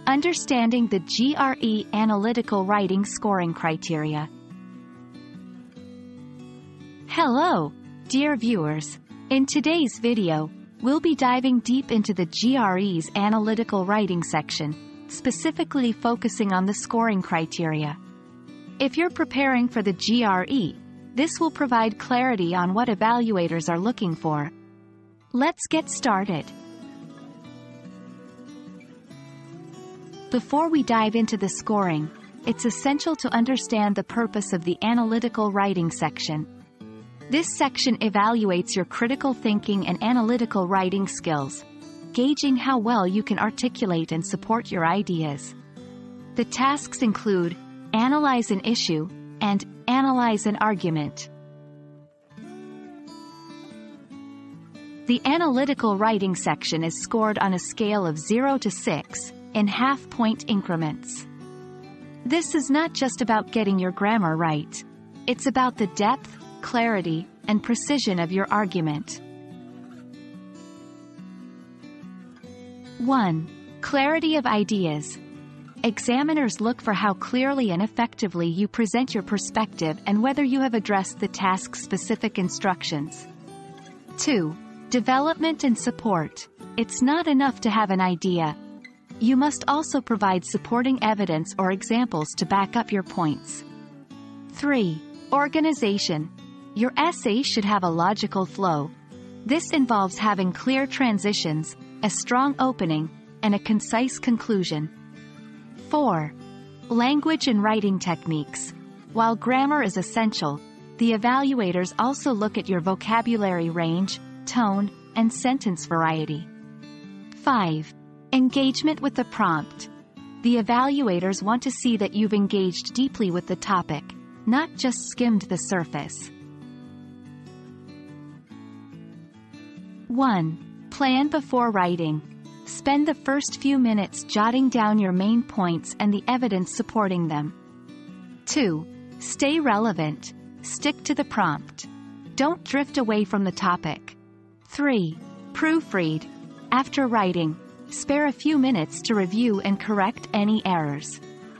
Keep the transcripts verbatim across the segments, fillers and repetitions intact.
Understanding the G R E Analytical Writing Scoring Criteria. Hello, dear viewers. In today's video, we'll be diving deep into the G R E's Analytical Writing section, specifically focusing on the scoring criteria. If you're preparing for the G R E, this will provide clarity on what evaluators are looking for. Let's get started. Before we dive into the scoring, it's essential to understand the purpose of the Analytical Writing section. This section evaluates your critical thinking and analytical writing skills, gauging how well you can articulate and support your ideas. The tasks include analyze an issue and analyze an argument. The Analytical Writing section is scored on a scale of zero to six, in half-point increments. This is not just about getting your grammar right. It's about the depth, clarity, and precision of your argument. one. Clarity of ideas. Examiners look for how clearly and effectively you present your perspective and whether you have addressed the task-specific instructions. two. Development and support. It's not enough to have an idea. You must also provide supporting evidence or examples to back up your points. three. Organization. Your essay should have a logical flow. This involves having clear transitions, a strong opening, and a concise conclusion. four. Language and writing techniques. While grammar is essential, the evaluators also look at your vocabulary range, tone, and sentence variety. five. Engagement with the prompt. The evaluators want to see that you've engaged deeply with the topic, not just skimmed the surface. one. Plan before writing. Spend the first few minutes jotting down your main points and the evidence supporting them. two. Stay relevant. Stick to the prompt. Don't drift away from the topic. three. Proofread. After writing, spare a few minutes to review and correct any errors.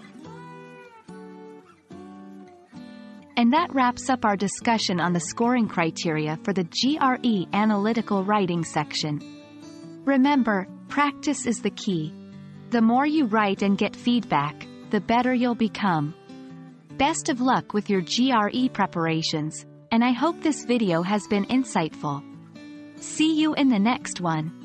And that wraps up our discussion on the scoring criteria for the G R E Analytical Writing section. Remember, practice is the key. The more you write and get feedback, the better you'll become. Best of luck with your G R E preparations, and I hope this video has been insightful. See you in the next one.